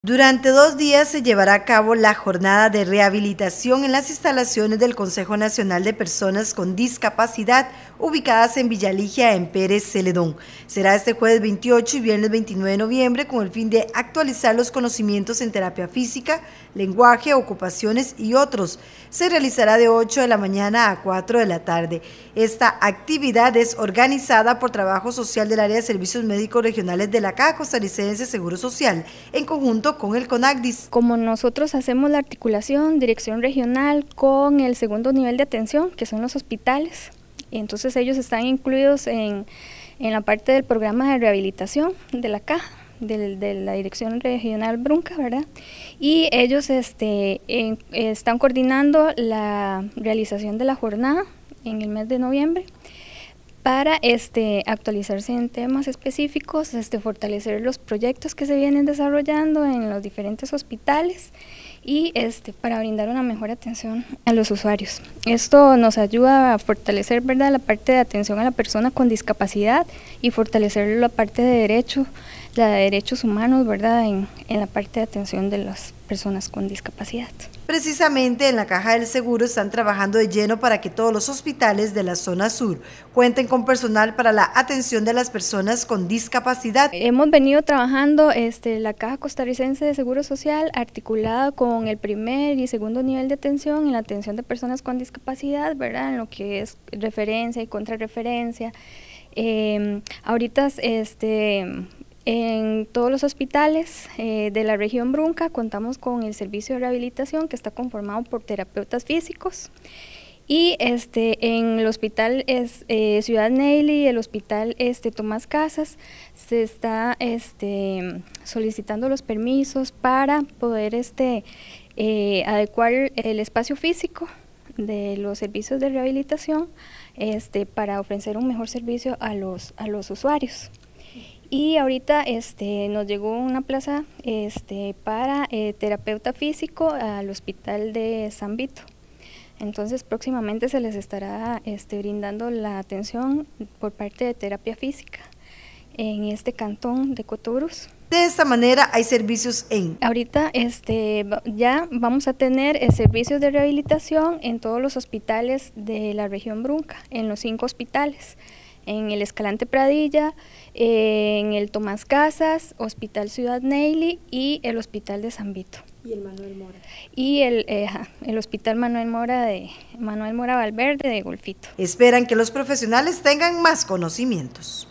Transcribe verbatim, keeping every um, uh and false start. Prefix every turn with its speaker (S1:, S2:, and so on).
S1: Durante dos días se llevará a cabo la jornada de rehabilitación en las instalaciones del Consejo Nacional de Personas con Discapacidad, ubicadas en Villaligia, en Pérez Celedón. Será este jueves veintiocho y viernes veintinueve de noviembre, con el fin de actualizar los conocimientos en terapia física, lenguaje, ocupaciones y otros. Se realizará de ocho de la mañana a cuatro de la tarde. Esta actividad es organizada por Trabajo Social del Área de Servicios Médicos Regionales de la Caja Costarricense de Seguro Social, en conjunto con el CONACDIS.
S2: Como nosotros hacemos la articulación, dirección regional con el segundo nivel de atención, que son los hospitales, entonces ellos están incluidos en, en la parte del programa de rehabilitación de la caja, de, de la dirección regional Brunca, ¿verdad? Y ellos este, en, están coordinando la realización de la jornada en el mes de noviembre, para este, actualizarse en temas específicos, este, fortalecer los proyectos que se vienen desarrollando en los diferentes hospitales y este, para brindar una mejor atención a los usuarios. Esto nos ayuda a fortalecer, ¿verdad?, la parte de atención a la persona con discapacidad y fortalecer la parte de derecho, la de derechos humanos, ¿verdad?, en, en la parte de atención de las personas con discapacidad.
S1: Precisamente en la Caja del Seguro están trabajando de lleno para que todos los hospitales de la zona sur cuenten con personal para la atención de las personas con discapacidad.
S2: Hemos venido trabajando este, la Caja Costarricense de Seguro Social articulada con el primer y segundo nivel de atención en la atención de personas con discapacidad, ¿verdad?, en lo que es referencia y contrarreferencia. Eh, ahorita este En todos los hospitales eh, de la región Brunca contamos con el servicio de rehabilitación, que está conformado por terapeutas físicos, y este, en el hospital es, eh, Ciudad Neyli y el hospital este, Tomás Casas se está este, solicitando los permisos para poder este, eh, adecuar el espacio físico de los servicios de rehabilitación este, para ofrecer un mejor servicio a los, a los usuarios. Y ahorita este, nos llegó una plaza este, para eh, terapeuta físico al hospital de San Vito. Entonces próximamente se les estará este, brindando la atención por parte de terapia física en este cantón de Cotobruz.
S1: De esta manera hay servicios en...
S2: Ahorita este, ya vamos a tener eh, servicios de rehabilitación en todos los hospitales de la región Brunca, en los cinco hospitales. En el Escalante Pradilla, en el Tomás Casas, Hospital Ciudad Neyli y el Hospital de San Vito.
S1: ¿Y el Manuel Mora?
S2: Y el, eh, el Hospital Manuel Mora, de, Manuel Mora Valverde de Golfito.
S1: Esperan que los profesionales tengan más conocimientos.